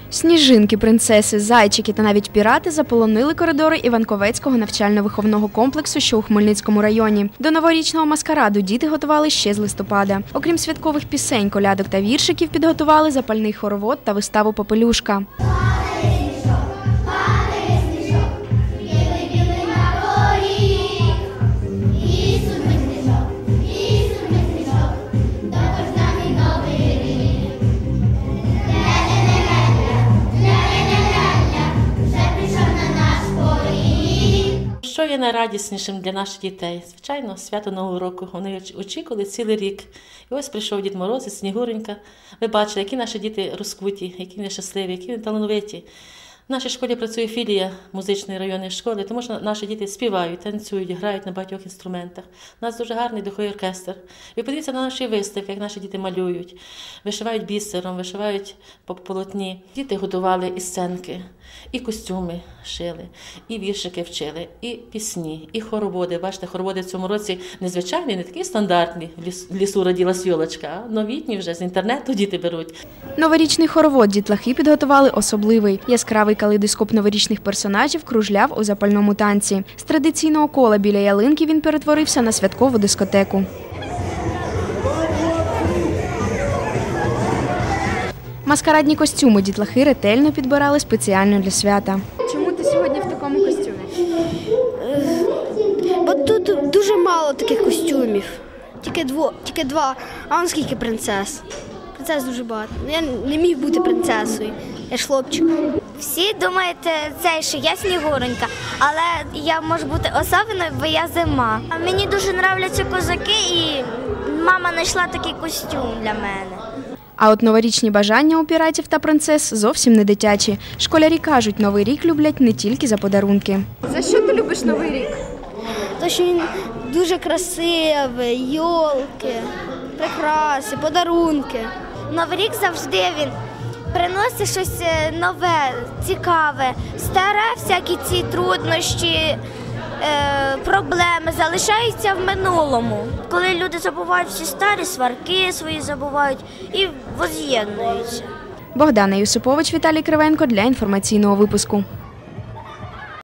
Сніжинки, принцеси, зайчики та навіть пірати заполонили коридори Іванковецького навчально-виховного комплексу, що у Хмельницькому районі. До новорічного маскараду діти готували ще з листопада. Окрім святкових пісень, колядок та віршиків, підготували запальний хоровод та виставу «Попелюшка». Що є найрадіснішим для наших дітей? Звичайно, свято Нового року. Вони очікували цілий рік. І ось прийшов Дід Мороз і Снігуренька. Ви бачили, які наші діти розкуті, які вони щасливі, які вони талановиті. В нашій школі працює філія музичної районної школи, тому що наші діти співають, танцюють, грають на багатьох інструментах. У нас дуже гарний духовий оркестр. Ви подивіться на наші виставки, як наші діти малюють, вишивають бісером, вишивають по полотні. Діти готували і сценки, і костюми шили, і віршики вчили, і пісні, і хороводи. Бачите, хороводи в цьому році незвичайні, не такі стандартні, в лісу родилась йолочка, а новітні вже з інтернету діти беруть. Новорічний хоровод дітлахи підготували особливий. Яскравий калейдоскоп новорічних персонажів кружляв у запальному танці. З традиційного кола біля ялинки він перетворився на святкову дискотеку. Маскарадні костюми дітлахи ретельно підбирали спеціально для свята. Чому ти сьогодні в такому костюмі? Бо тут дуже мало таких костюмів. Тільки два. А вон скільки принцес. Принцес дуже багато. Я не міг бути принцесою. Я ж хлопчик. Всі думають, що я Снігуренька, але я можу бути особливою, бо я зима. А мені дуже подобаються козаки, і мама знайшла такий костюм для мене. А от новорічні бажання у піратів та принцес зовсім не дитячі. Школярі кажуть, Новий рік люблять не тільки за подарунки. За що ти любиш Новий рік? Тому що він дуже красивий, йолки, прикраси, подарунки. Новий рік завжди він приносить щось нове, цікаве. Старе, всякі ці труднощі, проблеми залишаються в минулому. Коли люди забувають всі старі сварки свої забувають і воз'єднуються. Богдана Юсупович, Віталій Кривенко для інформаційного випуску.